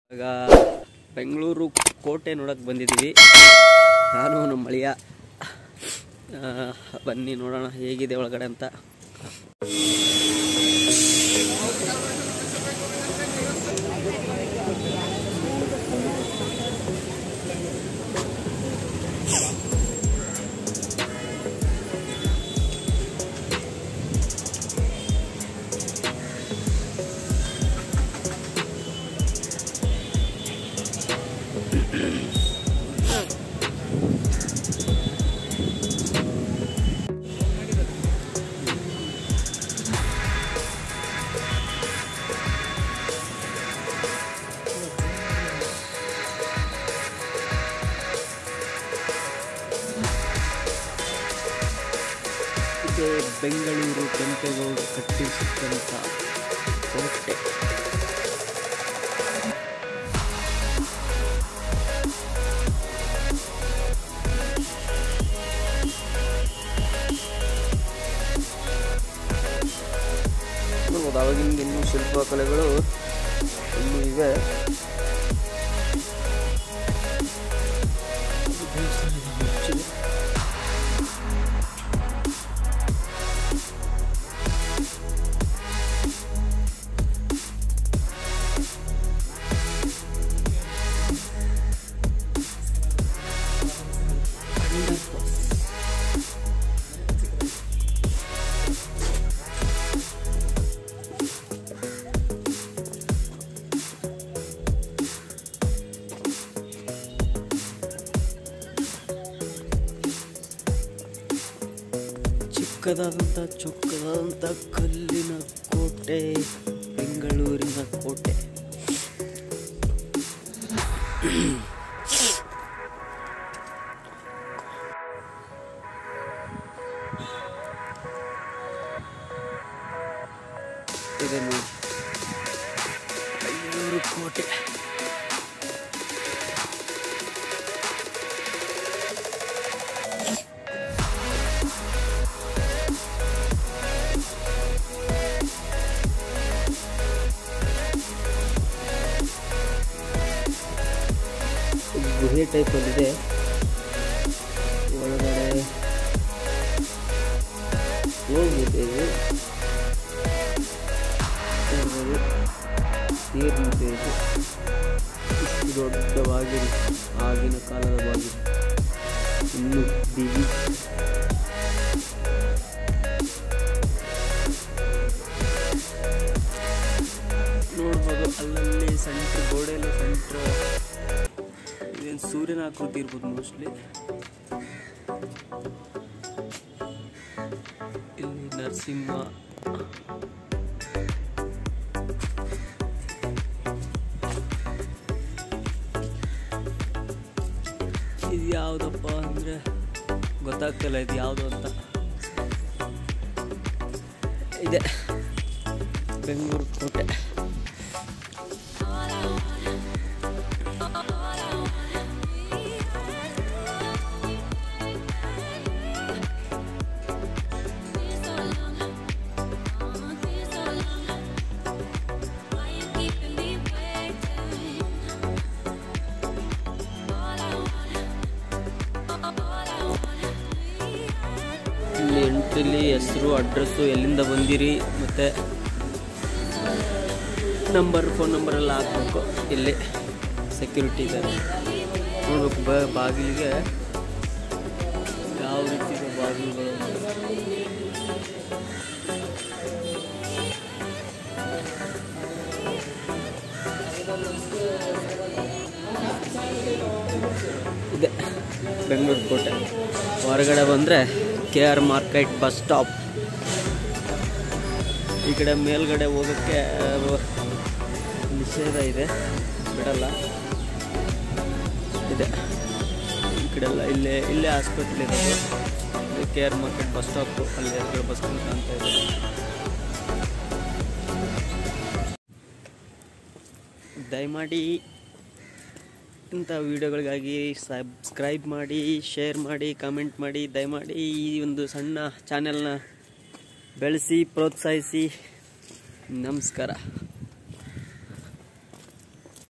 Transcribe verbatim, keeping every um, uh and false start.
ಈಗ ಬೆಂಗಳೂರು ಕೋಟೆ ನೋಡಕ್ಕೆ ಬಂದಿದ್ದೀವಿ ನಾನು ನಮ್ಮ ಅಳಿಯ. ಬನ್ನಿ ನೋಡೋಣ ಹೇಗಿದೆ ಒಳಗಡೆ ಅಂತ. ಬೆಂಗಳೂರು ಕೆಂಪೇಗೌಡ ಕಟ್ಟಿಸಿದಂಥ ಕೋಟೆ. ನೋಡ್ಬೋದು ಆವಾಗಿನ ಇನ್ನೂ ಶಿಲ್ಪಕಲೆಗಳು ಇನ್ನೂ ಇವೆ. ಚಿಕ್ಕದಾದಂಥ ಚೊಕ್ಕದಾದಂಥ ಕಲ್ಲಿನ ಕೋಟೆ, ಬೆಂಗಳೂರಿನ ಕೋಟೆ. ಇದೆ ನೋಡಿ ಬೆಂಗಳೂರು ಕೋಟೆ. ಗುಹೆ ಟೈಪಲ್ಲಿದೆ. ಒಳಗಡೆ ಹೋಗಿದೆ ನೀರಿದೆ. ಇದು ಇಷ್ಟು ದೊಡ್ಡ ಬಾಗಿಲು, ಆಗಿನ ಕಾಲದ ಬಾಗಿಲು, ಇನ್ನು ಬಿಗಿ. ನೋಡ್ಬೋದು ಅಲ್ಲಲ್ಲಿ ಸೆಂಟ್ರ್ ಗೋಡೆಯಲ್ಲಿ ಸೆಂಟ್ರ್ ಇದೇನು ಸೂರ್ಯನ ಆಕೃತಿ ಇರ್ಬೋದು ಮೋಸ್ಟ್ಲಿ. ಇಲ್ಲಿ ನರಸಿಂಹ, ಇದು ಯಾವುದಪ್ಪ ಅಂದರೆ ಗೊತ್ತಾಗ್ತಿಲ್ಲ ಇದು ಯಾವುದು ಅಂತ. ಇದೆ ಬೆಂಗಳೂರು ಕೋಟೆ. ಇಲ್ಲಿ ಎಂಟ್ರಿಲಿ ಹೆಸರು, ಅಡ್ರೆಸ್ಸು, ಎಲ್ಲಿಂದ ಬಂದಿರಿ ಮತ್ತು ನಂಬರ್, ಫೋನ್ ನಂಬರ್ ಎಲ್ಲ ಹಾಕಬೇಕು. ಇಲ್ಲಿ ಸೆಕ್ಯೂರಿಟಿ ಇದ್ದಾರೆ ನೋಡ್ಬೇಕು. ಬ ಬಾಗಿಲಿಗೆ ಯಾವ ರೀತಿ ಬಾಗಿಲುಗಳು. ಇದೆ ಬೆಂಗಳೂರು ಕೋಟೆ. ಹೊರಗಡೆ ಬಂದರೆ K R market bus stop. ಈ ಕಡೆ ಮೇಲ್ಗಡೆ ಹೋಗೋಕ್ಕೆ ನಿಷೇಧ ಇದೆ, ಬಿಡಲ್ಲ. ಇದೆ ಈ ಕಡೆ ಎಲ್ಲ ಇಲ್ಲೇ ಇಲ್ಲೇ ಹಾಸ್ಪಿಟ್ಲ್ ಇರೋದು. K R market bus stop, ಅಲ್ಲಿ ಎರಡು ಬಸ್ ಕಾಣ್ತಾ ಇದೆ. ದಯಮಾಡಿ ಇಂಥ ವಿಡಿಯೋಗಳಿಗಾಗಿ ಸಬ್ಸ್ಕ್ರೈಬ್ ಮಾಡಿ, ಶೇರ್ ಮಾಡಿ, ಕಮೆಂಟ್ ಮಾಡಿ. ದಯಮಾಡಿ ಈ ಒಂದು ಸಣ್ಣ ಚಾನೆಲ್ನ ಬೆಳೆಸಿ ಪ್ರೋತ್ಸಾಹಿಸಿ. ನಮಸ್ಕಾರ.